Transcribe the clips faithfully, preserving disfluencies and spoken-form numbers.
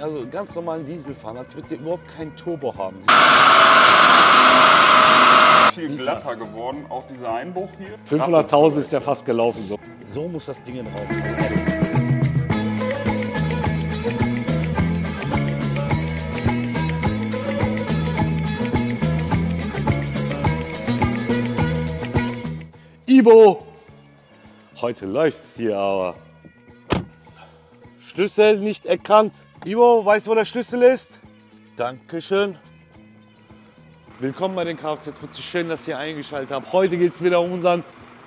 Also ganz normalen Diesel fahren, als würde der überhaupt kein Turbo haben. Viel glatter geworden, auch dieser Einbruch hier. fünfhunderttausend ist ja fast gelaufen. So, so muss das Ding raus. Ibo! Heute läuft's hier aber. Schlüssel nicht erkannt. Ibo, weißt du, wo der Schlüssel ist? Dankeschön. Willkommen bei den Kfz-Fuzzi. Schön, dass ihr eingeschaltet habt. Heute geht es wieder um unseren...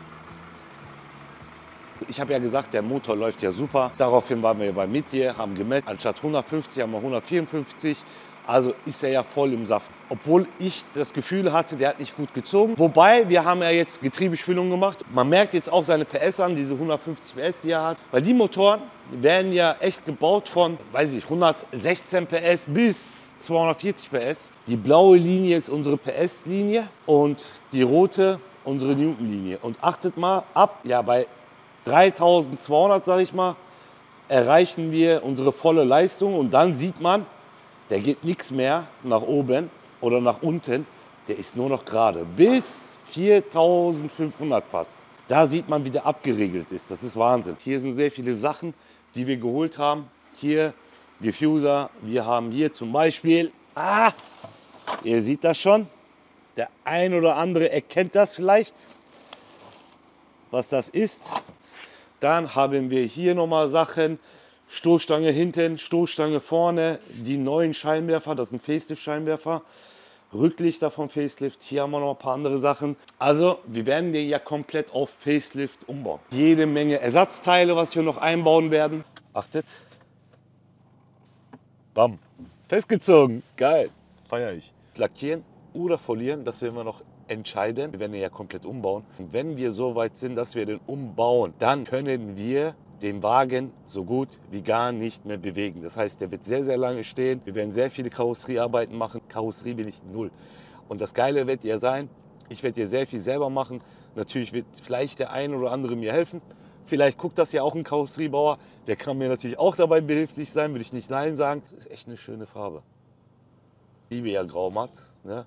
Ich habe ja gesagt, der Motor läuft ja super. Daraufhin waren wir bei Mittier, haben gemessen. Anstatt hundertfünfzig haben wir hundertvierundfünfzig. Also ist er ja voll im Saft. Obwohl ich das Gefühl hatte, der hat nicht gut gezogen. Wobei, wir haben ja jetzt Getriebespülung gemacht. Man merkt jetzt auch seine P S an, diese hundertfünfzig P S, die er hat. Weil die Motoren werden ja echt gebaut von, weiß ich, hundertsechzehn P S bis zweihundertvierzig P S. Die blaue Linie ist unsere P S-Linie und die rote unsere Newton-Linie. Und achtet mal, ab, ja bei dreitausendzweihundert, sage ich mal, erreichen wir unsere volle Leistung. Und dann sieht man, der geht nichts mehr nach oben oder nach unten, der ist nur noch gerade. Bis viertausendfünfhundert fast. Da sieht man, wie der abgeregelt ist. Das ist Wahnsinn. Hier sind sehr viele Sachen, die wir geholt haben. Hier Diffuser. Wir haben hier zum Beispiel, ah, ihr seht das schon. Der ein oder andere erkennt das vielleicht, was das ist. Dann haben wir hier nochmal Sachen. Stoßstange hinten, Stoßstange vorne, die neuen Scheinwerfer, das sind Facelift-Scheinwerfer, Rücklichter vom Facelift, hier haben wir noch ein paar andere Sachen. Also wir werden den ja komplett auf Facelift umbauen. Jede Menge Ersatzteile, was wir noch einbauen werden. Achtet. Bam. Festgezogen. Geil. Feier ich. Lackieren oder folieren, das werden wir noch entscheiden. Wir werden den ja komplett umbauen. Und wenn wir so weit sind, dass wir den umbauen, dann können wir den Wagen so gut wie gar nicht mehr bewegen. Das heißt, der wird sehr, sehr lange stehen. Wir werden sehr viele Karosseriearbeiten machen. Karosserie bin ich null. Und das Geile wird ja sein, ich werde hier sehr viel selber machen. Natürlich wird vielleicht der ein oder andere mir helfen. Vielleicht guckt das ja auch ein Karosseriebauer. Der kann mir natürlich auch dabei behilflich sein, würde ich nicht nein sagen. Das ist echt eine schöne Farbe. Ich liebe ja graumatt, ne?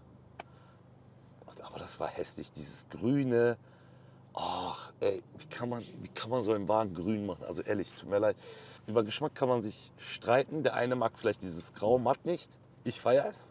Aber das war hässlich, dieses Grüne. Ach, ey, wie kann, man, wie kann man so einen Wagen grün machen? Also ehrlich, tut mir leid. Über Geschmack kann man sich streiten. Der eine mag vielleicht dieses Grau matt nicht. Ich feiere es.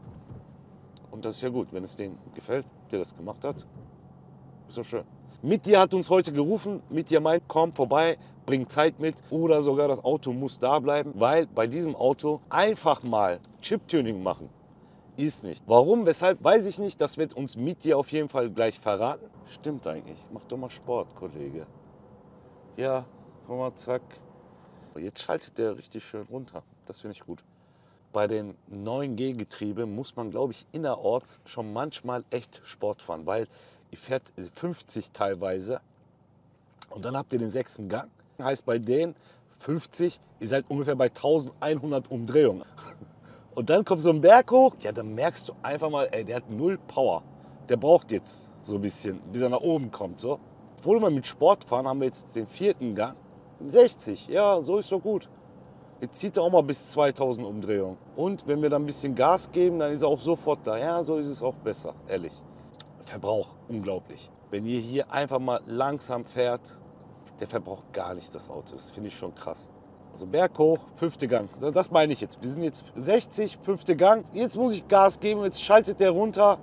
Und das ist ja gut, wenn es denen gefällt, der das gemacht hat. Ist doch schön. Mittier hat uns heute gerufen. Mittier meint, komm vorbei, bring Zeit mit. Oder sogar das Auto muss da bleiben. Weil bei diesem Auto einfach mal Chiptuning machen ist nicht. Warum, weshalb, weiß ich nicht. Das wird uns Mittier auf jeden Fall gleich verraten. Stimmt eigentlich. Mach doch mal Sport, Kollege. Ja, komm mal, zack. Jetzt schaltet der richtig schön runter. Das finde ich gut. Bei den neun G Getriebe muss man, glaube ich, innerorts schon manchmal echt Sport fahren, weil ihr fährt fünfzig teilweise und dann habt ihr den sechsten Gang. Heißt bei denen fünfzig, ihr seid ungefähr bei eintausendeinhundert Umdrehungen. Und dann kommt so ein Berg hoch, ja, dann merkst du einfach mal, ey, der hat null Power. Der braucht jetzt so ein bisschen, bis er nach oben kommt. So. Obwohl wir mit Sport fahren, haben wir jetzt den vierten Gang. sechzig, ja, so ist doch gut. Jetzt zieht er auch mal bis zweitausend Umdrehungen. Und wenn wir dann ein bisschen Gas geben, dann ist er auch sofort da. Ja, so ist es auch besser, ehrlich. Verbrauch, unglaublich. Wenn ihr hier einfach mal langsam fährt, der verbraucht gar nicht das Auto. Das finde ich schon krass. Also Berg hoch, fünfte Gang. Das meine ich jetzt. Wir sind jetzt sechzig, fünfte Gang. Jetzt muss ich Gas geben, jetzt schaltet der runter.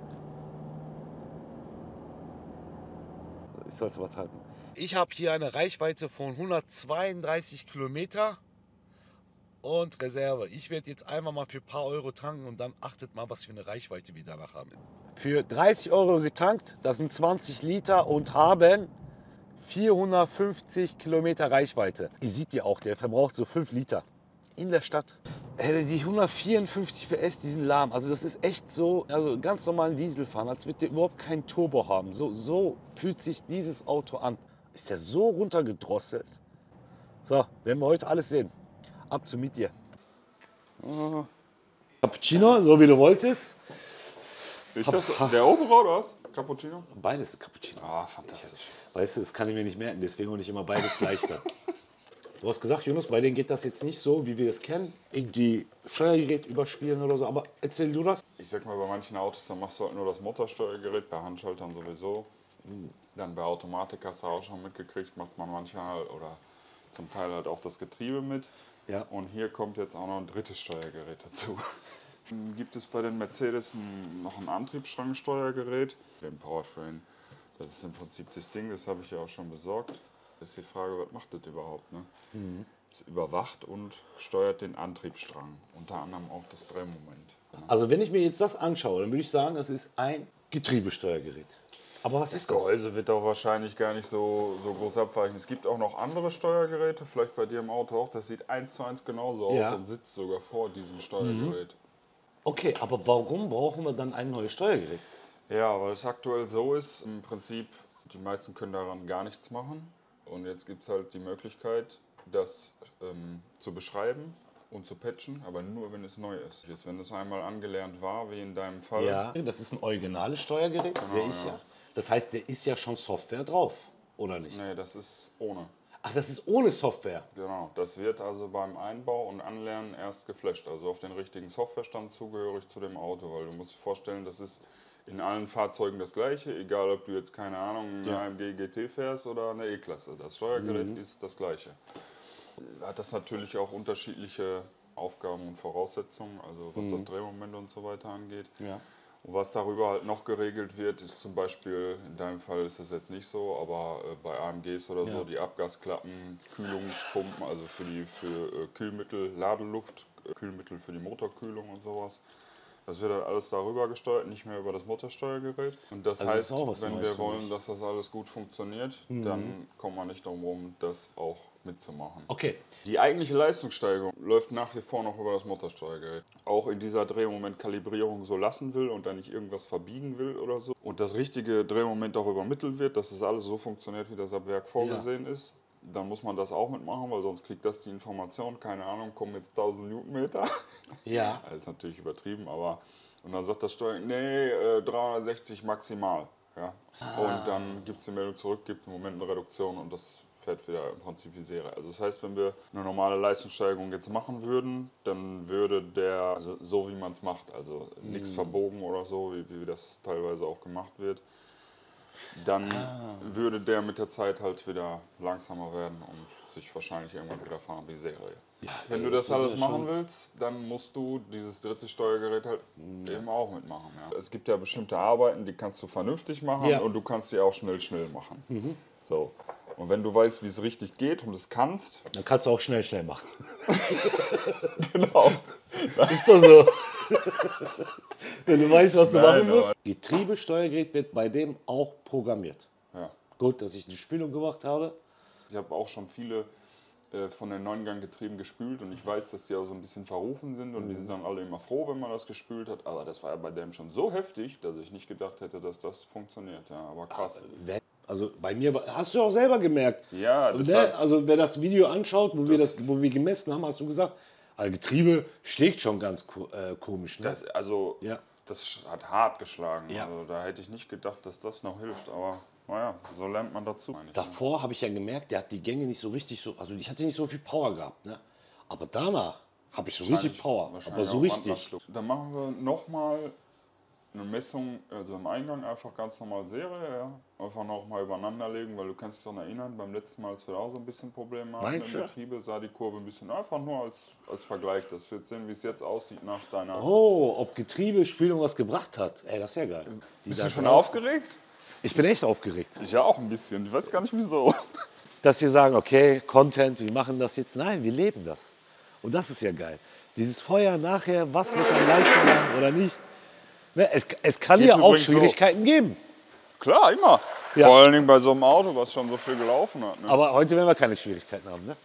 Ich sollte was halten. Ich habe hier eine Reichweite von hundertzweiunddreißig Kilometer und Reserve. Ich werde jetzt einmal mal für ein paar Euro tanken und dann achtet mal, was für eine Reichweite wir danach haben. Für dreißig Euro getankt, das sind zwanzig Liter und haben vierhundertfünfzig Kilometer Reichweite. Ihr seht ja auch, der verbraucht so fünf Liter in der Stadt. Die hundertvierundfünfzig P S, die sind lahm. Also das ist echt so, also ganz normalen Diesel fahren, als würde der überhaupt keinen Turbo haben. So, so fühlt sich dieses Auto an. Ist der so runtergedrosselt. So, werden wir heute alles sehen. Ab zu Mittier. Cappuccino, so wie du wolltest. Ist das der obere oder was? Cappuccino? Beides ist Cappuccino. Ah, fantastisch. Weißt du, das kann ich mir nicht merken, deswegen hole ich immer beides gleich da. Du hast gesagt, Jonas, bei denen geht das jetzt nicht so, wie wir es kennen. Irgendwie Steuergerät überspielen oder so. Aber erzähl du das. Ich sag mal, bei manchen Autos, dann machst du halt nur das Motorsteuergerät, bei Handschaltern sowieso. Dann bei Automatik hast du auch schon mitgekriegt, macht man manchmal oder zum Teil halt auch das Getriebe mit. Ja. Und hier kommt jetzt auch noch ein drittes Steuergerät dazu. Dann gibt es bei den Mercedes noch ein Antriebsstrangsteuergerät, den Powertrain. Das ist im Prinzip das Ding, das habe ich ja auch schon besorgt. Ist die Frage, was macht das überhaupt? Ne? Mhm. Es überwacht und steuert den Antriebsstrang, unter anderem auch das Drehmoment. Ne? Also wenn ich mir jetzt das anschaue, dann würde ich sagen, es ist ein Getriebesteuergerät. Aber was ist das? Das Gehäuse wird auch wahrscheinlich gar nicht so, so groß abweichen. Es gibt auch noch andere Steuergeräte, vielleicht bei dir im Auto auch. Das sieht eins zu eins genauso aus Ja. und sitzt sogar vor diesem Steuergerät. Mhm. Okay, aber warum brauchen wir dann ein neues Steuergerät? Ja, weil es aktuell so ist, im Prinzip, die meisten können daran gar nichts machen. Und jetzt gibt es halt die Möglichkeit, das ähm, zu beschreiben und zu patchen, aber nur, wenn es neu ist. Jetzt, wenn es einmal angelernt war, wie in deinem Fall. Ja, das ist ein originales Steuergerät, Genau, sehe ich ja. ja. Das heißt, der ist ja schon Software drauf, oder nicht? Nee, das ist ohne. Ach, das ist ohne Software? Genau, das wird also beim Einbau und Anlernen erst geflasht, also auf den richtigen Softwarestand zugehörig zu dem Auto, weil du musst dir vorstellen, das ist in allen Fahrzeugen das gleiche, egal ob du jetzt, keine Ahnung, eine Ja. A M G G T fährst oder eine E-Klasse. Das Steuergerät Mhm. ist das gleiche. Hat das natürlich auch unterschiedliche Aufgaben und Voraussetzungen, also was Mhm. das Drehmoment und so weiter angeht. Ja. Und was darüber halt noch geregelt wird, ist zum Beispiel, in deinem Fall ist das jetzt nicht so, aber äh, bei A M Gs oder so, Ja. die Abgasklappen, Kühlungspumpen, also für die für äh, Kühlmittel, Ladeluft, äh, Kühlmittel für die Motorkühlung und sowas. Das wird halt alles darüber gesteuert, nicht mehr über das Motorsteuergerät. Und das Also das ist heißt, auch was wenn Neues wir für wollen, mich. dass das alles gut funktioniert, Mhm. dann kommt man nicht darum rum, das auch mitzumachen. Okay. Die eigentliche Leistungssteigerung läuft nach wie vor noch über das Motorsteuergerät. Auch in dieser Drehmomentkalibrierung so lassen will und da nicht irgendwas verbiegen will oder so. Und das richtige Drehmoment auch übermittelt wird, dass das alles so funktioniert, wie das ab Werk vorgesehen ist. Dann muss man das auch mitmachen, weil sonst kriegt das die Information, keine Ahnung, kommen jetzt tausend Newtonmeter. Ja. Das ist natürlich übertrieben, aber... Und dann sagt das Steuer, nee, äh, dreihundertsechzig maximal. Ja? Ah. Und dann gibt es die Meldung zurück, gibt im Moment eine Reduktion und das fährt wieder im Prinzip wie Serie. Also das heißt, wenn wir eine normale Leistungssteigerung jetzt machen würden, dann würde der, also so wie man es macht, also nichts verbogen oder so, wie, wie das teilweise auch gemacht wird, dann Ah. würde der mit der Zeit halt wieder langsamer werden und sich wahrscheinlich irgendwann wieder fahren wie Serie. Ja, Wenn ey, du das das alles ist machen schon- willst, dann musst du dieses dritte Steuergerät halt eben auch mitmachen. Ja. Es gibt ja bestimmte Arbeiten, die kannst du vernünftig machen Ja. und du kannst sie auch schnell, schnell machen. So. Und wenn du weißt, wie es richtig geht und es kannst, Dann kannst du auch schnell, schnell machen. genau. Ist doch so. Wenn du weißt, was du Nein, machen musst. aber- Getriebesteuergerät wird bei dem auch programmiert. Ja. Gut, dass ich die Spülung gemacht habe. Ich habe auch schon viele äh, von den Neunganggetrieben gespült und ich weiß, dass die auch so ein bisschen verrufen sind und die sind dann alle immer froh, wenn man das gespült hat. Aber das war ja bei dem schon so heftig, dass ich nicht gedacht hätte, dass das funktioniert. Ja, aber krass. Wenn- Also bei mir war, hast du auch selber gemerkt. Ja, Ne? deshalb, Also wer das Video anschaut, wo, wir, Das- das, wo wir gemessen haben, hast du gesagt, also Getriebe schlägt schon ganz ko äh, komisch. Ne? das, also, Ja. das hat hart geschlagen. Ja. Also, da hätte ich nicht gedacht, dass das noch hilft. Aber naja, so lernt man dazu. meine ich. Davor habe ich ja gemerkt, der hat die Gänge nicht so richtig so, also ich hatte nicht so viel Power gehabt. Ne? Aber danach habe ich so richtig Wahrscheinlich- Power. Aber wahrscheinlich so auch richtig. Wandabschluss. Dann machen wir nochmal eine Messung, also im Eingang einfach ganz normal Serie, ja. Einfach nochmal übereinander legen, weil du kannst dich daran erinnern, beim letzten Mal, als wir auch so ein bisschen Probleme hatten Meinst im du? Getriebe, sah die Kurve ein bisschen einfach nur als, als Vergleich. Das wird sehen, wie es jetzt aussieht nach deiner... Oh, ob Getriebespülung was gebracht hat. Ey, das ist ja geil. Die Bist da du schon draußen- aufgeregt? Ich bin echt aufgeregt. Ich ja auch ein bisschen, ich weiß gar nicht wieso. Dass wir sagen, okay, Content, wir machen das jetzt. Nein, wir leben das. Und das ist ja geil. Dieses Feuer nachher, was wird dann Leistung haben oder nicht. Ne, es, es kann Geht ja auch übrigens so. Schwierigkeiten geben. Klar, immer. Ja. Vor allen Dingen bei so einem Auto, was schon so viel gelaufen hat. Ne? Aber heute werden wir keine Schwierigkeiten haben. Ne?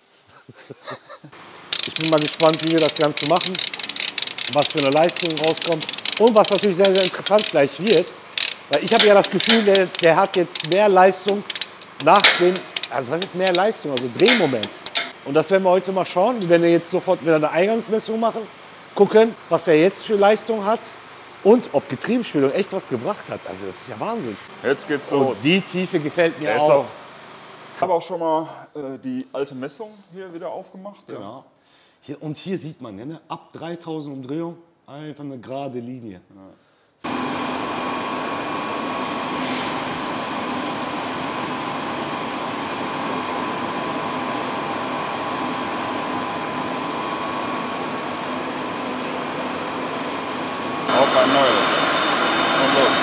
Ich bin mal gespannt, wie wir das Ganze machen, was für eine Leistung rauskommt und was natürlich sehr, sehr interessant gleich wird. Weil ich habe ja das Gefühl, der, der hat jetzt mehr Leistung nach dem, also was ist mehr Leistung, also Drehmoment. Und das werden wir heute mal schauen. Wir werden ja jetzt sofort wieder eine Eingangsmessung machen, gucken, was er jetzt für Leistung hat und ob Getriebespülung echt was gebracht hat. Also das ist ja Wahnsinn. Jetzt geht's Und los. die Tiefe gefällt mir Der ist auch. auch. Ich habe auch schon mal äh, die alte Messung hier wieder aufgemacht. Genau. Ja. Hier, und hier sieht man, ne, ab dreitausend Umdrehungen einfach eine gerade Linie. Ja. Auf ein neues. Und los.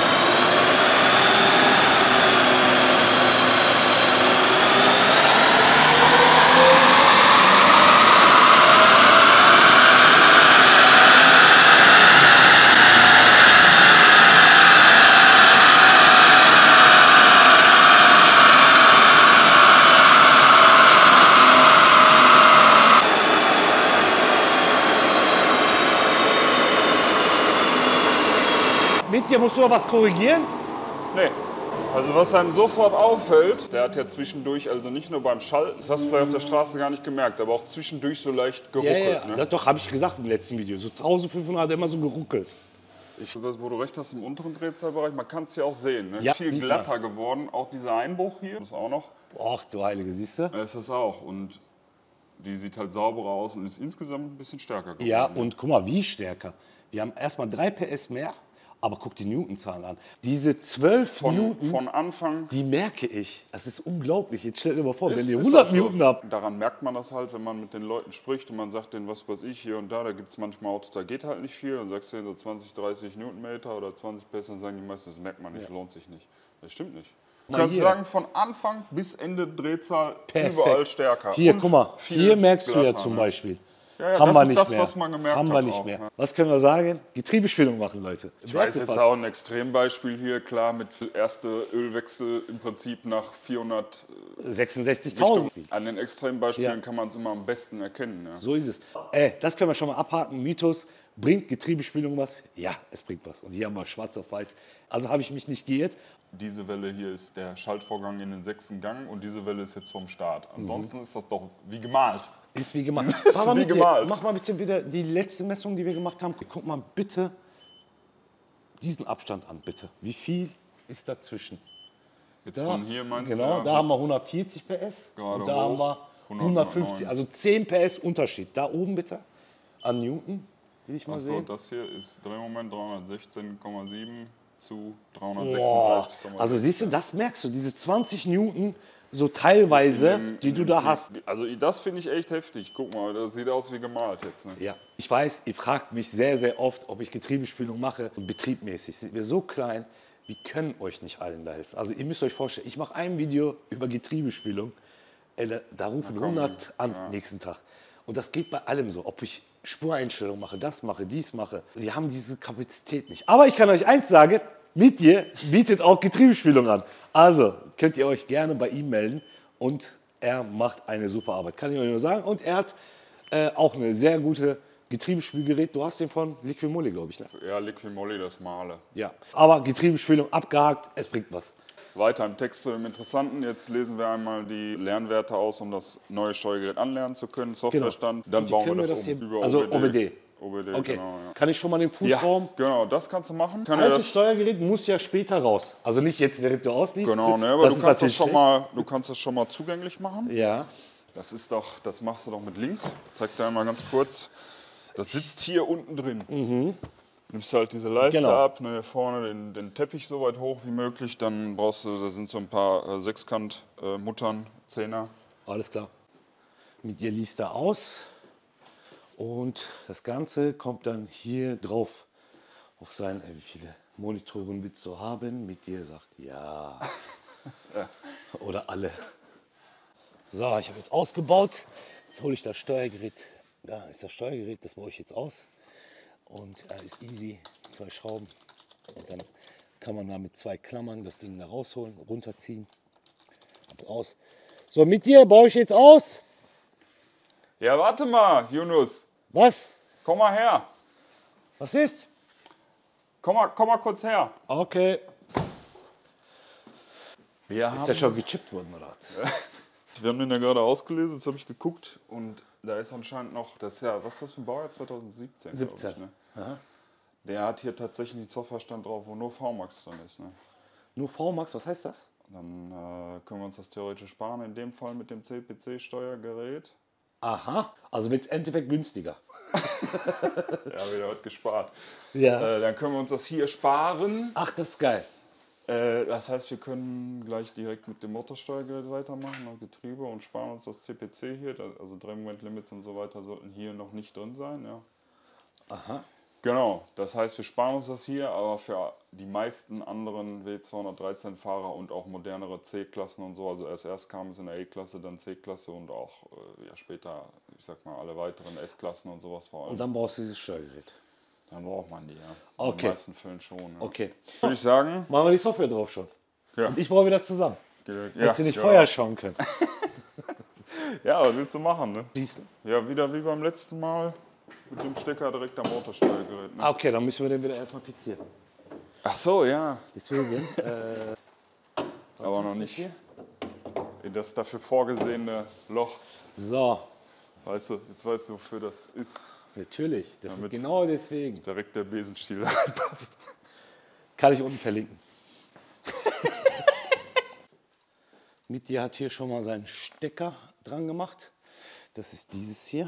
Mit dir musst du noch was korrigieren? Nee. Also was einem sofort auffällt, der hat ja zwischendurch, also nicht nur beim Schalten, das hast du vielleicht auf der Straße gar nicht gemerkt, aber auch zwischendurch so leicht geruckelt. Ja, ja. Ne? Das doch, habe ich gesagt im letzten Video. So eintausendfünfhundert hat er immer so geruckelt. Ich, das, wo du recht hast, im unteren Drehzahlbereich, man kann es ja auch sehen. Ne? Ja, viel sieht glatter geworden, auch dieser Einbruch hier, das auch noch. Ach du Heilige, siehst du? Ist das auch. Und die sieht halt sauberer aus und ist insgesamt ein bisschen stärker geworden. Ja, und guck mal, wie stärker. Wir haben erstmal drei P S mehr, aber guck die Newtonzahlen an. Diese zwölf von, Newton, von Anfang. die merke ich. Das ist unglaublich. Jetzt stell dir mal vor, Ist- wenn ihr ist hundert auch so. Newton habt. Daran merkt man das halt, wenn man mit den Leuten spricht und man sagt denen, was weiß ich, hier und da, da gibt es manchmal Autos, da geht halt nicht viel. Dann sagst du denen so zwanzig, dreißig Newtonmeter oder zwanzig P S, dann sagen die meisten, das merkt man nicht, lohnt sich nicht. Das stimmt nicht. Du Na, kannst hier. sagen, von Anfang bis Ende Drehzahl Perfekt. überall stärker. Hier, Und guck mal, viel hier merkst du ja glatter, zum ne? Beispiel. Ja, ja, haben das wir ist nicht das, mehr. was man gemerkt haben wir hat nicht auch, mehr. ne? Was können wir sagen? Getriebespülung machen, Leute. Ich weiß jetzt auch ein Extrembeispiel hier, klar, mit erste Ölwechsel im Prinzip nach vierhundert sechsundsechzigtausend. Richtung. An den Extrembeispielen Ja. kann man es immer am besten erkennen. Ja. So ist es. Äh, das können wir schon mal abhaken. Mythos, bringt Getriebespülung was? Ja, es bringt was. Und hier haben wir schwarz auf weiß. Also habe ich mich nicht geirrt. Diese Welle hier ist der Schaltvorgang in den sechsten Gang und diese Welle ist jetzt vom Start. Ansonsten ist das doch wie gemalt. Ist wie gemacht. Ist Mach mal wie mit dir. gemalt. Mach mal bitte wieder die letzte Messung, die wir gemacht haben. Guck mal bitte diesen Abstand an, bitte. Wie viel ist dazwischen? Jetzt Da, von hier meinst genau, du? da haben wir hundertvierzig P S Gerade und da hoch, haben wir hundert, hundertfünfzig, hundertneun. also zehn P S Unterschied. Da oben bitte an Newton, will ich mal Achso, sehen. das hier ist Drehmoment dreihundertsechzehn Komma sieben zu Boah. dreihundertsechsunddreißig Komma sieben. Also siehst du, das merkst du, diese zwanzig Newton so teilweise, die du da hast. Also das finde ich echt heftig. Guck mal, das sieht aus wie gemalt jetzt. Ne? Ja, ich weiß, ihr fragt mich sehr, sehr oft, ob ich Getriebespülung mache. Und betriebmäßig sind wir so klein, wir können euch nicht allen da helfen. Also ihr müsst euch vorstellen, ich mache ein Video über Getriebespülung, ey, da, da rufen komm, hundert an nächsten Tag. Und das geht bei allem so, ob ich Spureinstellungen mache, das mache, dies mache. Wir haben diese Kapazität nicht. Aber ich kann euch eins sagen, mit dir bietet auch Getriebespülung an. Also könnt ihr euch gerne bei ihm melden und er macht eine super Arbeit, kann ich euch nur sagen. Und er hat äh, auch eine sehr gute Getriebespülgerät. Du hast den von Liquimolli, glaube ich, ne? Ja, Liquimolli, das Male. Ja. Aber Getriebespülung abgehakt, es bringt was. Weiter im Text zu dem Interessanten. Jetzt lesen wir einmal die Lernwerte aus, um das neue Steuergerät anlernen zu können. Softwarestand. Dann Und bauen wir können das, hier, um über also O B D. O B D. O B D, Okay. genau. Ja. Kann ich schon mal den Ja, Fußraum? genau, das kannst du machen. Kann Das ja alte das, Steuergerät muss ja später raus. Also nicht jetzt, während du ausliest. genau, ne, aber das du ist kannst, das natürlich schon schlecht. mal, du kannst das schon mal zugänglich machen. Ja. Das ist doch, das machst du doch mit links. Ich zeig dir einmal ganz kurz. Das sitzt hier unten drin. Nimmst halt diese Leiste Genau. ab, ne, hier vorne den, den Teppich so weit hoch wie möglich. Dann brauchst du, da sind so ein paar äh, Sechskant-Muttern, Zehner. Alles klar. Mit ihr liest er aus und das Ganze kommt dann hier drauf auf sein, äh, wie viele Monitoren willst du haben? Mit dir sagt ja. Ja. Oder alle. So, ich habe jetzt ausgebaut. Jetzt hole ich das Steuergerät. Da ist das Steuergerät, das baue ich jetzt aus. Und äh, ist easy, zwei Schrauben. Und dann kann man da mit zwei Klammern das Ding da rausholen, runterziehen. Ab raus. So, mit dir baue ich jetzt aus. Ja, warte mal, Yunus. Was? Komm mal her. Was ist? Komm mal, komm mal kurz her. Okay. Wir Ist der schon gechippt worden, oder was? Wir haben den ja gerade ausgelesen, jetzt habe ich geguckt und da ist anscheinend noch, das ist ja, was ist das für ein Baujahr? zweitausendsiebzehn, glaub siebzehn. ich, ne? Der hat hier tatsächlich einen Softwarestand drauf, wo nur V MAX drin ist. Ne? Nur V MAX, was heißt das? Dann äh, können wir uns das theoretisch sparen, in dem Fall mit dem C P C-Steuergerät. Aha, also wird es im Endeffekt günstiger. Ja, wieder wird gespart. Ja. Äh, dann können wir uns das hier sparen. Ach, das ist geil. Äh, das heißt, wir können gleich direkt mit dem Motorsteuergerät weitermachen, auf Getriebe, und sparen uns das C P C hier. Also Drehmomentlimits und so weiter sollten hier noch nicht drin sein. Ja. Aha. Genau, das heißt, wir sparen uns das hier, aber für die meisten anderen W zweihundertdreizehn-Fahrer und auch modernere C-Klassen und so, also erst erst kam es in der E-Klasse, dann C-Klasse und auch äh, ja, später, ich sag mal, alle weiteren S-Klassen und sowas vor allem. Und dann brauchst du dieses Steuergerät. Dann braucht man die, ja. Okay. In den meisten Fällen schon. Ja. Okay. Würde ich sagen. Machen wir die Software drauf schon. Ja. Und ich brauche wieder zusammen. Ja, Hättest du nicht ja. vorher schauen können. Ja, was willst du machen, ne? Schießen. Ja, wieder wie beim letzten Mal mit dem Stecker direkt am Motorsteuergerät. Ne? Ah, okay, dann müssen wir den wieder erstmal fixieren. Ach so, ja. Deswegen. äh, Aber noch nicht in das dafür vorgesehene Loch. So, Weißt du, jetzt weißt du, wofür das ist. natürlich. Das Damit- ist genau deswegen. Direkt der Besenstiel da reinpasst. Kann ich unten verlinken. Mitya hat hier schon mal seinen Stecker dran gemacht. Das ist dieses hier.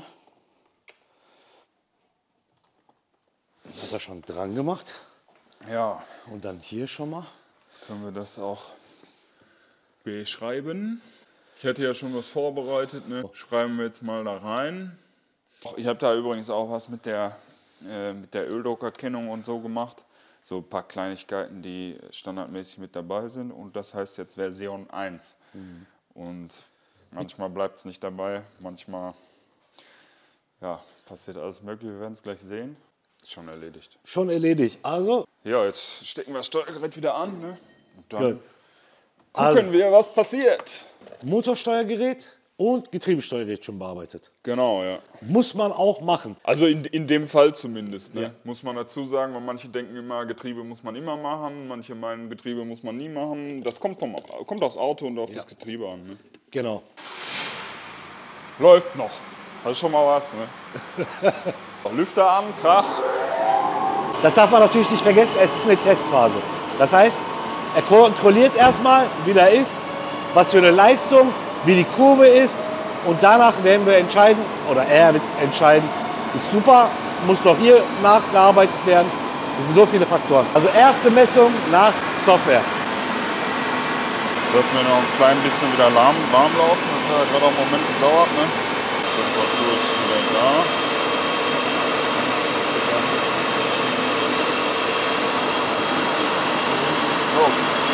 Hat er schon dran gemacht. Ja, Und dann hier schon mal. jetzt können wir das auch beschreiben. Ich hätte ja schon was vorbereitet, ne? Schreiben wir jetzt mal da rein. Ich habe da übrigens auch was mit der, äh, mit der Öldruckerkennung und so gemacht. So ein paar Kleinigkeiten, die standardmäßig mit dabei sind. Und das heißt jetzt Version eins. Mhm. Und manchmal bleibt es nicht dabei, manchmal ja, passiert alles Mögliche. Wir werden es gleich sehen. Ist schon erledigt. Schon erledigt. Also, Ja, jetzt stecken wir das Steuergerät wieder an, ne? Und dann gut. gucken Also- wir, was passiert. Motorsteuergerät und Getriebesteuergerät schon bearbeitet. Genau, ja. Muss man auch machen. Also in, in dem Fall zumindest, ne? Ja. Muss man dazu sagen, weil manche denken immer, Getriebe muss man immer machen, manche meinen, Getriebe muss man nie machen. Das kommt, vom, kommt aufs Auto und auf das Getriebe an. Ne? Genau. Läuft noch. Das ist schon mal was, ne? Lüfter an, Krach. Das darf man natürlich nicht vergessen, es ist eine Testphase. Das heißt, er kontrolliert erstmal, wie der ist, was für eine Leistung, wie die Kurve ist, und danach werden wir entscheiden, oder er wird entscheiden, ist super, muss noch hier nachgearbeitet werden. Es sind so viele Faktoren. Also erste Messung nach Software. Jetzt lassen wir noch ein klein bisschen wieder warm, warm laufen. Das hat ja gerade auch einen Moment gedauert, ne? Temperatur ist wieder da. Los.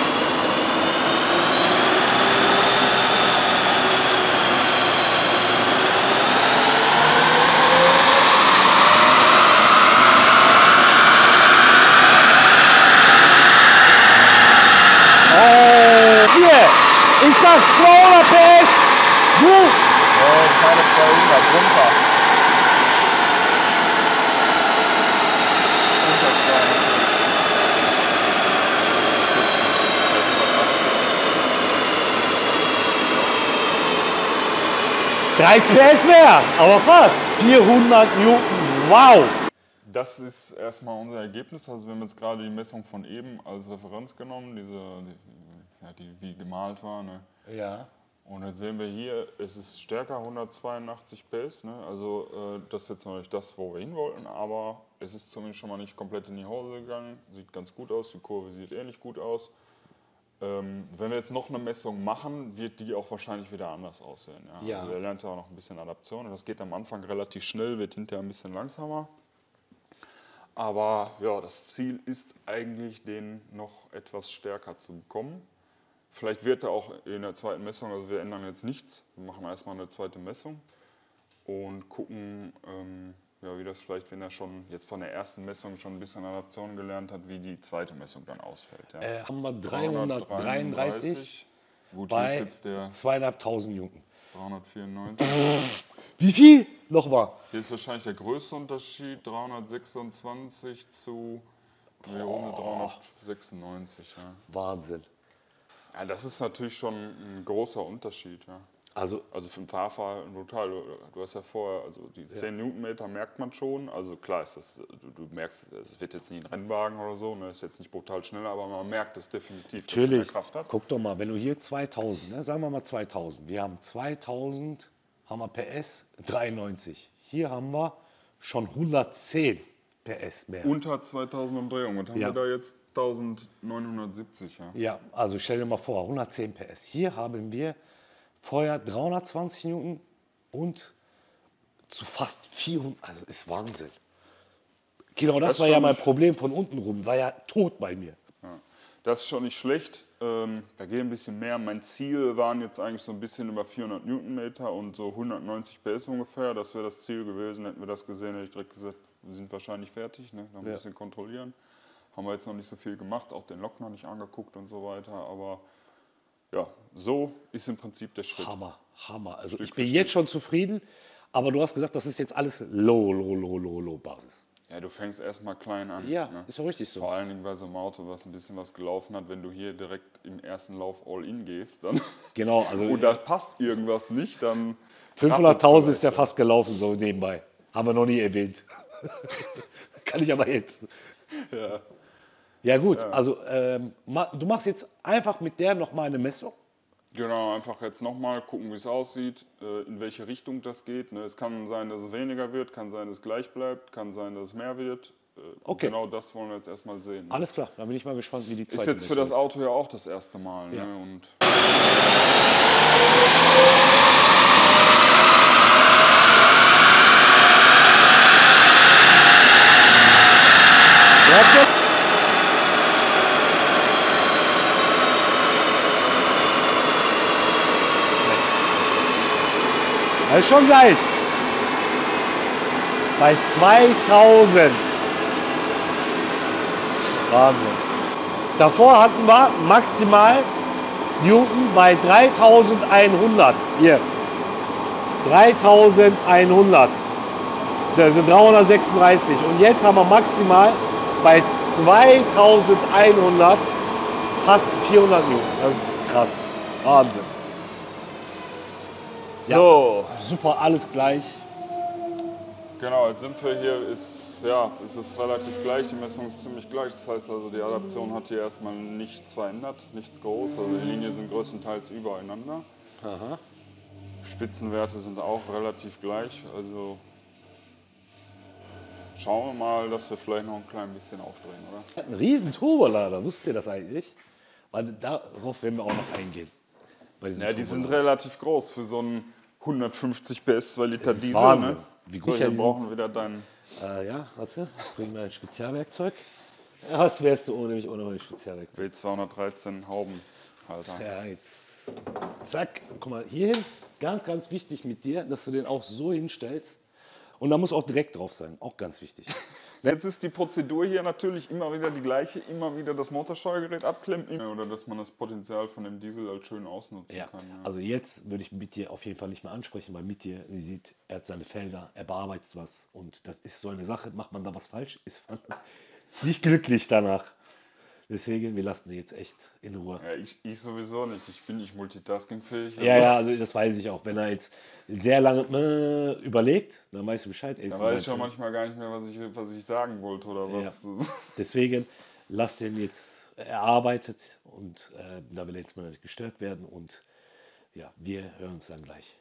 Hier, ich sag zweihundert P S. Du? Oh, keine zweihundert, runter. Unter zweihundert. Schützen. dreißig P S mehr, aber fast. vierhundert Newton, wow. Das ist erstmal unser Ergebnis. Also wir haben jetzt gerade die Messung von eben als Referenz genommen, diese, die, ja, die wie gemalt war. Ne? Ja. Und jetzt sehen wir hier, es ist stärker, hundertzweiundachtzig P S. Ne? Also äh, das ist jetzt noch nicht das, wo wir hin wollten, aber es ist zumindest schon mal nicht komplett in die Hose gegangen. Sieht ganz gut aus, die Kurve sieht ähnlich gut aus. Ähm, wenn wir jetzt noch eine Messung machen, wird die auch wahrscheinlich wieder anders aussehen. Ja? Ja. Also er lernt ja auch noch ein bisschen Adaption. Und das geht am Anfang relativ schnell, wird hinterher ein bisschen langsamer. Aber ja, das Ziel ist eigentlich, den noch etwas stärker zu bekommen. Vielleicht wird er auch in der zweiten Messung, also wir ändern jetzt nichts, wir machen erstmal eine zweite Messung und gucken, ähm, ja, wie das vielleicht, wenn er schon jetzt von der ersten Messung schon ein bisschen Adaption gelernt hat, wie die zweite Messung dann ausfällt. Ja. Äh, haben wir dreihundertdreiunddreißig Gut, hier bei ist jetzt der zweitausendfünfhundert Newton. dreihundertvierundneunzig. Wie viel? Nochmal. Hier ist wahrscheinlich der größte Unterschied, dreihundertsechsundzwanzig zu hier oben dreihundertsechsundneunzig. Ja. Wahnsinn. Ja, das ist natürlich schon ein großer Unterschied. Ja. Also, Also für ein Fahrverhalten total. Du hast ja vorher, also die zehn Newtonmeter merkt man schon. Also klar ist das, du, du merkst, es wird jetzt nicht ein Rennwagen oder so, ne, ist jetzt nicht brutal schneller, aber man merkt es definitiv, dass er mehr natürlich, Kraft hat. guck doch mal, wenn du hier zweitausend, ne, sagen wir mal zweitausend, wir haben zweitausend, haben wir P S dreiundneunzig. Hier haben wir schon hundertzehn P S mehr. Unter zweitausend Umdrehungen und haben Ja. wir da jetzt neunzehnhundertsiebzig. Ja. Ja, also stell dir mal vor, hundertzehn P S. Hier haben wir vorher dreihundertzwanzig Newton und zu fast vierhundert. Also das ist Wahnsinn. Genau, das, Das war ja schon mein nicht- Problem von unten rum. War ja tot bei mir. Ja. Das ist schon nicht schlecht. Ähm, da geht ein bisschen mehr. Mein Ziel waren jetzt eigentlich so ein bisschen über vierhundert Newtonmeter und so hundertneunzig P S ungefähr. Das wäre das Ziel gewesen. Hätten wir das gesehen, hätte ich direkt gesagt, wir sind wahrscheinlich fertig. Ne? Noch ein Ja. bisschen kontrollieren. Haben wir jetzt noch nicht so viel gemacht, auch den Lok noch nicht angeguckt und so weiter. Aber ja, so ist im Prinzip der Schritt. Hammer, Hammer. Also Stück ich bin für jetzt schon zufrieden. Aber du hast gesagt, das ist jetzt alles low, low, low, low, low Basis. Ja, du fängst erstmal klein an. Ja, ne? ist doch richtig so. Vor allen Dingen bei so einem Auto, was ein bisschen was gelaufen hat, wenn du hier direkt im ersten Lauf all in gehst, dann Genau, also und da passt irgendwas nicht, dann fünfhunderttausend ist der fast gelaufen, so nebenbei. Haben wir noch nie erwähnt. Kann ich aber jetzt. Ja. Ja gut, also ähm, ma- du machst jetzt einfach mit der nochmal eine Messung. Genau, einfach jetzt nochmal gucken, wie es aussieht, äh, in welche Richtung das geht. Ne? Es kann sein, dass es weniger wird, kann sein, dass es gleich bleibt, kann sein, dass es mehr wird. Äh, Okay. Genau das wollen wir jetzt erstmal sehen. Ne? Alles klar, dann bin ich mal gespannt, wie die zweite Ist jetzt für Messung das Auto ja auch das erste Mal. Ja. Ne? Und Warte. Das ist schon gleich. Bei zweitausend. Wahnsinn. Davor hatten wir maximal Newton bei dreitausendeinhundert. Hier. dreitausendeinhundert. Das sind dreihundertsechsunddreißig. Und jetzt haben wir maximal bei zweitausendeinhundert fast vierhundert Newton. Das ist krass. Wahnsinn. so, Super, alles gleich. genau, jetzt sind wir hier, ist, ja, es ist relativ gleich, die Messung ist ziemlich gleich. Das heißt also, die Adaption hat hier erstmal nichts verändert, nichts groß. Also die Linien sind größtenteils übereinander. Aha. Spitzenwerte sind auch relativ gleich. Also schauen wir mal, dass wir vielleicht noch ein klein bisschen aufdrehen, oder? Ein riesen Turbolader, wusstet ihr das eigentlich? Weil darauf werden wir auch noch eingehen. Bei diesen Ja, die sind Turbolader. relativ groß für so einen hundertfünfzig P S, zwei Liter Das ist Diesel. Wahnsinn. Ne? Wie So, gut hier ja diesen- brauchen wir wieder deinen. Äh, ja, warte, bring mal ein Spezialwerkzeug. Ja, was wärst du ohne mich ohne mein Spezialwerkzeug? W zweihundertdreizehn Haubenhalter. Ja, jetzt. Zack, guck mal, hierhin. Ganz, ganz wichtig mit dir, dass du den auch so hinstellst. Und da muss auch direkt drauf sein, auch ganz wichtig. Jetzt ist die Prozedur hier natürlich immer wieder die gleiche, immer wieder das Motorsteuergerät abklemmen oder dass man das Potenzial von dem Diesel als schön ausnutzen Ja, kann. Ja. also jetzt würde ich mit dir auf jeden Fall nicht mehr ansprechen, weil mit dir, sie sieht, er hat seine Felder, er bearbeitet was und das ist so eine Sache, macht man da was falsch, ist man nicht glücklich danach. Deswegen, wir lassen sie jetzt echt in Ruhe. Ja, ich, ich sowieso nicht, ich bin nicht multitaskingfähig. Ja, ja, also das weiß ich auch. Wenn er jetzt sehr lange äh, überlegt, dann weißt du Bescheid. Er ist Dann in weiß ich seinem schon Film. manchmal gar nicht mehr, was ich, was ich sagen wollte oder was. Deswegen, lass den jetzt erarbeitet und äh, da will er jetzt mal nicht gestört werden und ja, wir hören uns dann gleich.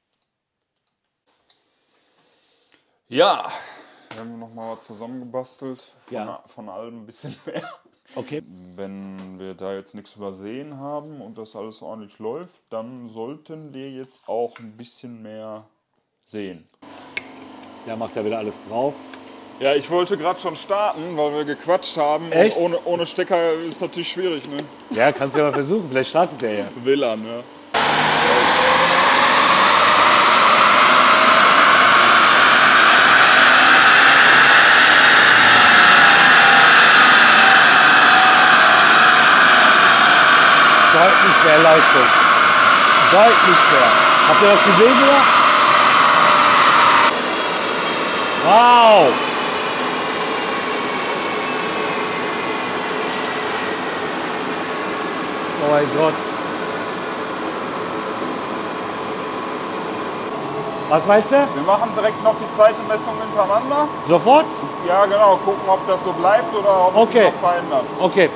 Ja, wir haben noch mal was zusammengebastelt. Von, Ja. von allem ein bisschen mehr. Okay. Wenn wir da jetzt nichts übersehen haben und das alles ordentlich läuft, dann sollten wir jetzt auch ein bisschen mehr sehen. Ja, macht er wieder alles drauf. Ja, ich wollte gerade schon starten, weil wir gequatscht haben. Echt? Und ohne, ohne Stecker ist natürlich schwierig, ne? Ja, kannst du ja mal versuchen. Vielleicht startet er ja. W L A N, ja. Deutlich mehr Leistung. Deutlich mehr. Habt ihr das gesehen wieder? Wow! Oh mein Gott. Was meinst du? Wir machen direkt noch die zweite Messung hintereinander. Sofort? Ja, genau. Gucken, ob das so bleibt oder ob Okay. es sich noch verändert. Okay.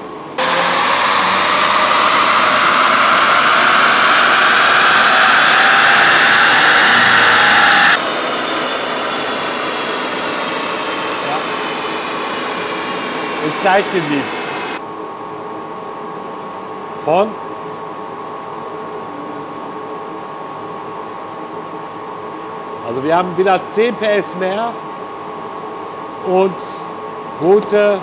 Ist gleich geblieben. Von? Also wir haben wieder zehn P S mehr und gute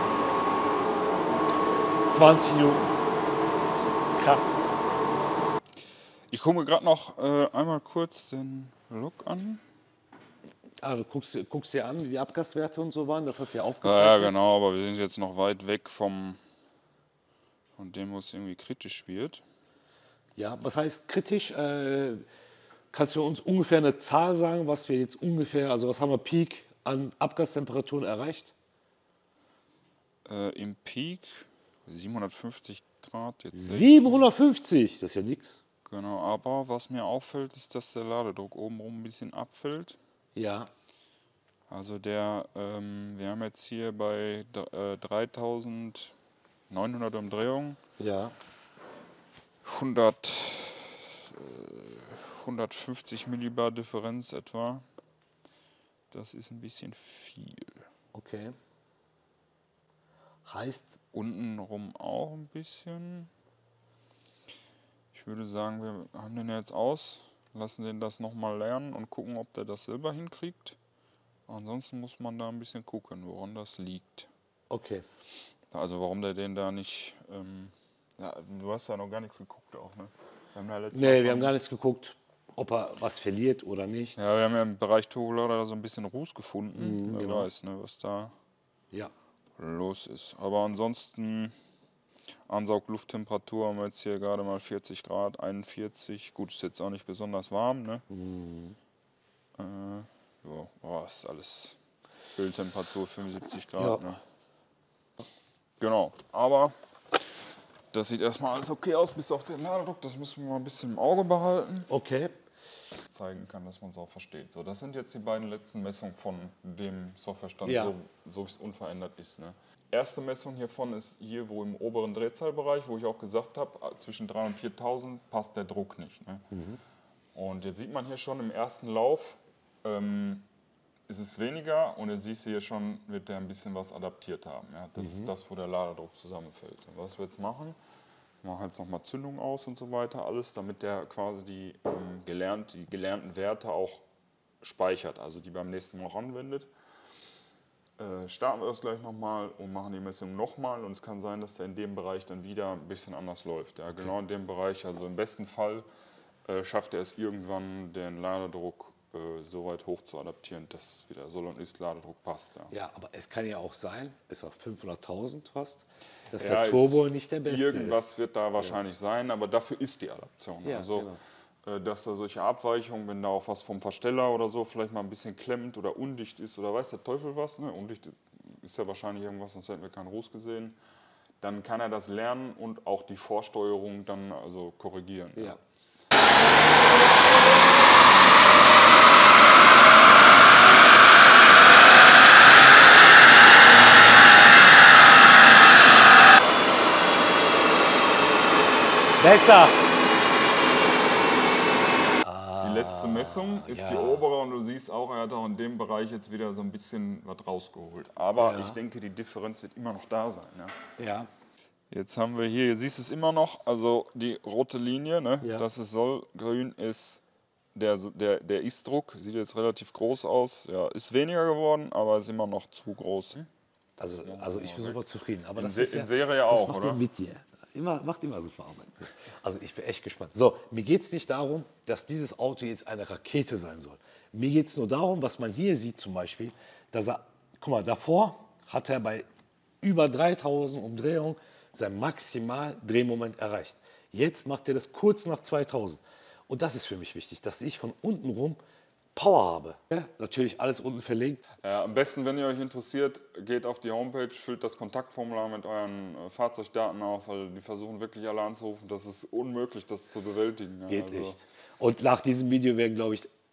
zwanzig Newton. Krass. Ich gucke mir gerade noch äh, einmal kurz den Look an. Ah, du guckst, guckst dir an, wie die Abgaswerte und so waren, das hast du ja Ja, aufgezeichnet. ja, genau, aber wir sind jetzt noch weit weg vom, von dem, wo es irgendwie kritisch wird. Ja, was heißt kritisch? Äh, kannst du uns ungefähr eine Zahl sagen, was wir jetzt ungefähr, also was haben wir Peak an Abgastemperaturen erreicht? Äh, Im Peak siebenhundertfünfzig Grad. Jetzt siebenhundertfünfzig, das ist ja nichts. Genau, aber was mir auffällt, ist, dass der Ladedruck obenrum ein bisschen abfällt. Ja. Also der, ähm, wir haben jetzt hier bei äh, dreitausendneunhundert Umdrehungen Ja. hundert, äh, hundertfünfzig Millibar Differenz etwa. Das ist ein bisschen viel. Okay. Heißt, Untenrum auch ein bisschen. Ich würde sagen, wir haben den jetzt aus, lassen den das nochmal lernen und gucken, ob der das selber hinkriegt. Ansonsten muss man da ein bisschen gucken, woran das liegt. okay. Also warum der den da nicht... Ähm, ja, du hast ja noch gar nichts geguckt auch, ne? Wir haben ja letztes Mal Nee, schon, wir haben gar nichts geguckt, ob er was verliert oder nicht. ja, wir haben ja im Bereich Turbolader so ein bisschen Ruß gefunden. Mhm, Wer genau. weiß, ne, was da Ja. los ist. Aber ansonsten, Ansauglufttemperatur haben wir jetzt hier gerade mal vierzig Grad, einundvierzig. Gut, ist jetzt auch nicht besonders warm, ne? Mhm. Äh, ja, oh, ist alles Bildtemperatur fünfundsiebzig Grad, Ja. ne? Genau, aber das sieht erstmal alles okay aus, bis auf den Ladedruck. Das müssen wir mal ein bisschen im Auge behalten. Okay. Zeigen kann, dass man es auch versteht. So, das sind jetzt die beiden letzten Messungen von dem Softwarestand, Ja. so, so wie es unverändert ist. Ne? Erste Messung hiervon ist hier, wo im oberen Drehzahlbereich, wo ich auch gesagt habe, zwischen dreitausend und viertausend passt der Druck nicht. Ne? Mhm. Und jetzt sieht man hier schon im ersten Lauf, ähm, ist es weniger und jetzt siehst du hier schon, wird der ein bisschen was adaptiert haben. Ja? Das Mhm. ist das, wo der Ladedruck zusammenfällt. Und was wir jetzt machen, wir machen jetzt nochmal Zündung aus und so weiter, alles, damit der quasi die, ähm, gelernt, die gelernten Werte auch speichert, also die beim nächsten Mal auch anwendet. Äh, starten wir das gleich nochmal und machen die Messung nochmal und es kann sein, dass der in dem Bereich dann wieder ein bisschen anders läuft. Ja? Genau in dem Bereich, also im besten Fall äh, schafft er es irgendwann, den Ladedruck äh, so weit hoch zu adaptieren, dass wieder Soll- und Ist-Ladedruck passt. Ja. Ja, aber es kann ja auch sein, ist auf fünfhunderttausend fast, dass Ja, der Turbo ist- nicht der beste Irgendwas ist. wird da wahrscheinlich sein, aber dafür ist die Adaption. Ja, also, genau. äh, dass da solche Abweichungen, wenn da auch was vom Versteller oder so vielleicht mal ein bisschen klemmt oder undicht ist oder weiß der Teufel was, ne? Undicht ist ja wahrscheinlich irgendwas, sonst hätten wir keinen Ruß gesehen, dann kann er das lernen und auch die Vorsteuerung dann also korrigieren. Ja. Besser. Die letzte Messung ist ja. die obere und du siehst auch, er hat auch in dem Bereich jetzt wieder so ein bisschen was rausgeholt. Aber Ja. ich denke, die Differenz wird immer noch da sein. Ja. Ja. Jetzt haben wir hier, hier siehst du es immer noch, also die rote Linie, ne? Ja. Das ist Soll, grün ist der, der, der Ist-Druck, sieht jetzt relativ groß aus, ja, ist weniger geworden, aber ist immer noch zu groß. Also, also ich bin super zufrieden. Aber In das Se- ist ja, in Serie das auch, macht oder? ihr mit dir. Immer, macht immer so Farben. Also ich bin echt gespannt. So, mir geht es nicht darum, dass dieses Auto jetzt eine Rakete sein soll. Mir geht es nur darum, was man hier sieht zum Beispiel, dass er, guck mal, davor hat er bei über dreitausend Umdrehungen sein Maximal-Drehmoment erreicht. Jetzt macht er das kurz nach zweitausend. Und das ist für mich wichtig, dass ich von unten rum Power habe. Ja, natürlich alles unten verlinkt. Ja, am besten, wenn ihr euch interessiert, geht auf die Homepage, füllt das Kontaktformular mit euren äh, Fahrzeugdaten auf, weil die versuchen wirklich alle anzurufen. Das ist unmöglich, das zu bewältigen. Ja, Geht also, nicht. Und nach diesem Video werden, glaube ich,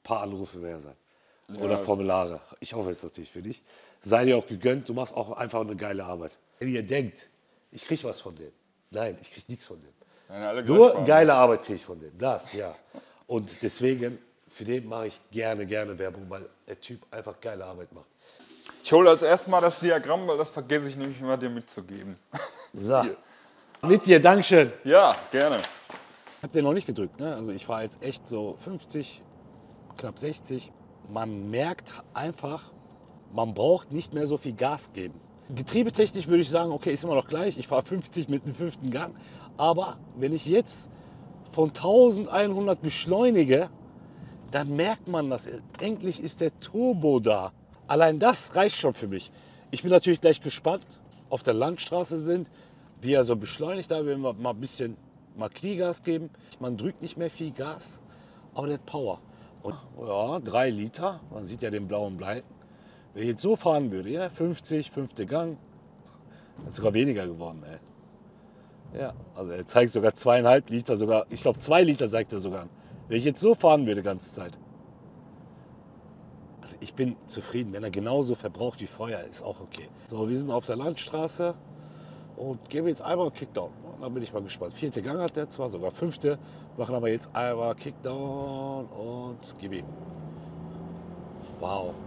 paar Anrufe mehr sein. Ja, Oder das- Formulare. Ich hoffe es natürlich für dich. Sei dir auch gegönnt, du machst auch einfach eine geile Arbeit. Wenn ihr denkt, ich krieg was von dem. Nein, ich krieg nichts von dem. Ja, alle Nur gleich geile Arbeit kriege ich von dem. Das, ja. Und deswegen, für den mache ich gerne, gerne Werbung, weil der Typ einfach geile Arbeit macht. Ich hole als erstes mal das Diagramm, weil das vergesse ich nämlich immer dir mitzugeben. So. Mit dir, Dankeschön. Ja, gerne. Ich habe den noch nicht gedrückt. Ne? Also ich fahre jetzt echt so fünfzig, knapp sechzig. Man merkt einfach, man braucht nicht mehr so viel Gas geben. Getriebetechnisch würde ich sagen, okay, ist immer noch gleich. Ich fahre fünfzig mit einem fünften Gang. Aber wenn ich jetzt von eintausendeinhundert beschleunige, dann merkt man das. Endlich ist der Turbo da. Allein das reicht schon für mich. Ich bin natürlich gleich gespannt, auf der Landstraße sind, wie er so beschleunigt. Da will man mal ein bisschen mal Kniegas geben. Man drückt nicht mehr viel Gas, aber der hat Power. Und ja, drei Liter, man sieht ja den blauen Bleiten. Wenn ich jetzt so fahren würde, ja, fünfzig, fünfte Gang, ist sogar weniger geworden, ey. Ja, also er zeigt sogar zweieinhalb Liter, sogar, ich glaube zwei Liter zeigt er sogar an. Wenn ich jetzt so fahren würde, ganze Zeit. Also ich bin zufrieden, wenn er genauso verbraucht wie vorher, ist auch okay. So, wir sind auf der Landstraße und geben jetzt einmal einen Kickdown. Da bin ich mal gespannt. Vierte Gang hat der zwar, sogar fünfte. Machen aber jetzt einmal Kickdown und gib ihm. Wow.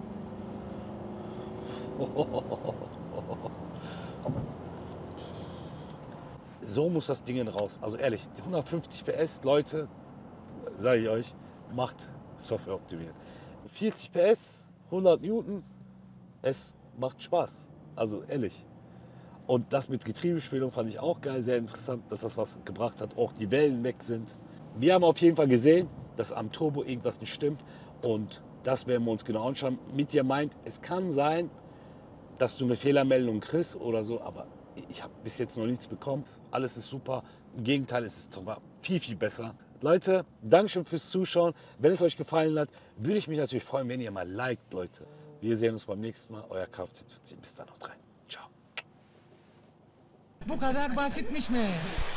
So muss das Ding raus. Also ehrlich, die hundertfünfzig P S, Leute, sage ich euch, macht Software optimieren. vierzig P S, hundert Newton, es macht Spaß. Also ehrlich. Und das mit Getriebespülung fand ich auch geil, sehr interessant, dass das was gebracht hat, auch die Wellen weg sind. Wir haben auf jeden Fall gesehen, dass am Turbo irgendwas nicht stimmt und das werden wir uns genau anschauen. Mit dir meint, es kann sein, dass du eine Fehlermeldung kriegst oder so, aber ich habe bis jetzt noch nichts bekommen. Alles ist super, im Gegenteil, es ist sogar viel, viel besser. Leute, Dankeschön fürs Zuschauen. Wenn es euch gefallen hat, würde ich mich natürlich freuen, wenn ihr mal liked, Leute. Wir sehen uns beim nächsten Mal. Euer Kfz. Bis dann, haut rein. Ciao. Bu kadar basit mi?